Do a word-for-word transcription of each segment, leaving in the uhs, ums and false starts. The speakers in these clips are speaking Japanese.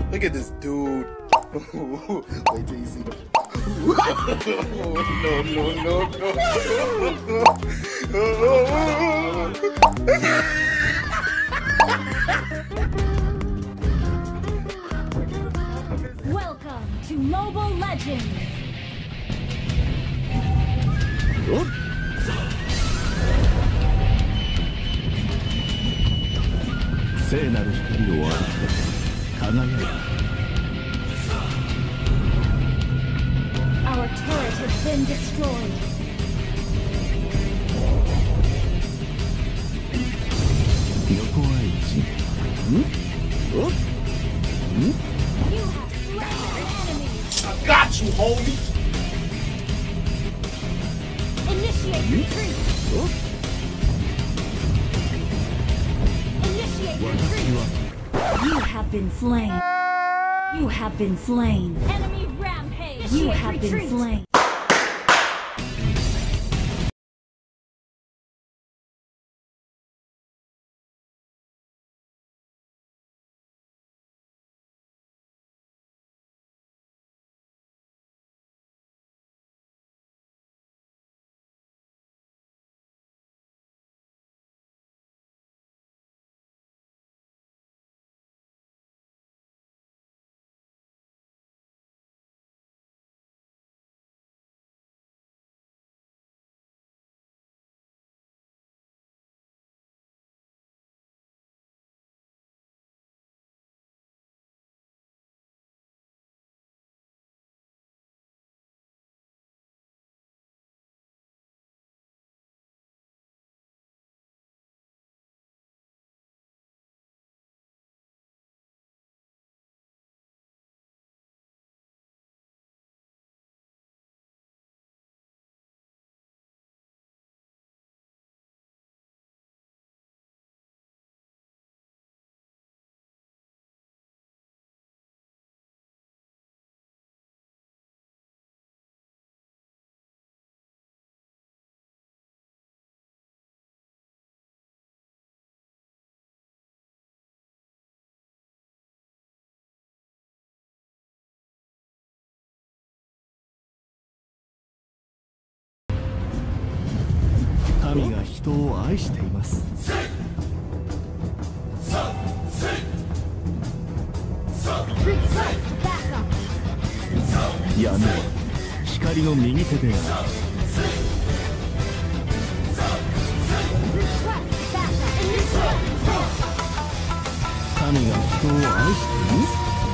Look at this dude. Wait till you see the. no, no, no, no. Welcome to Mobile Legends. 聖なる光を浴びて輝いた。 Our turret has been destroyed. 横は一。ん？お？ん？ You have slain an enemy. I got you, homie. Initiate retreat. Initiate retreat. You have been slain. You have been slain. Enemy rampage. You have been slain. "神が人を愛しています」。闇は光の右手である。神が人を愛している？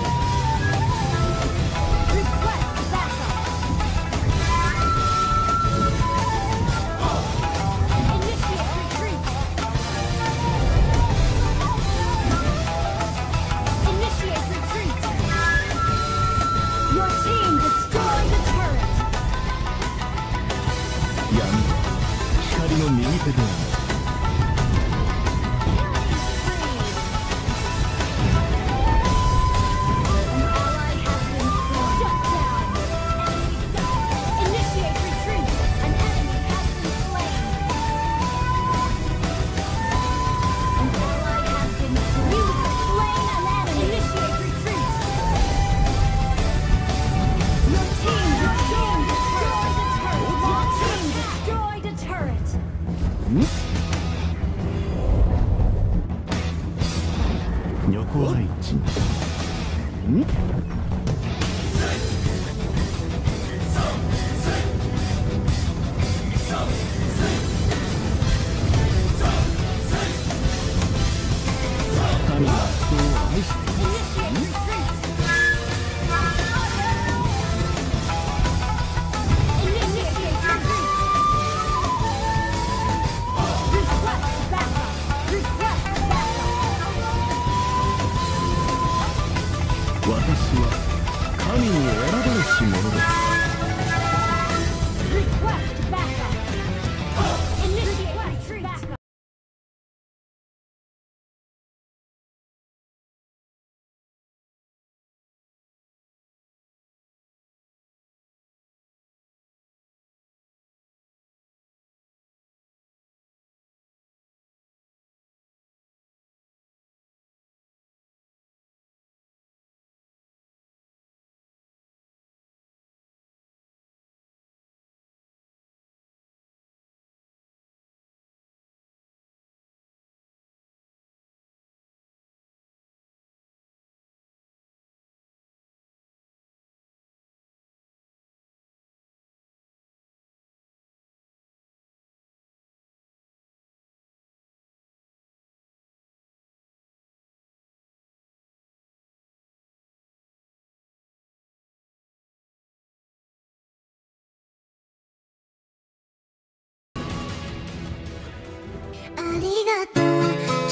光の右手である。 横は一。ん？神が人を愛しています。 私は神に選ばれし者です。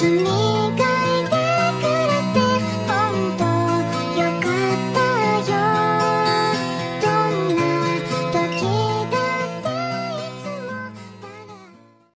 to me.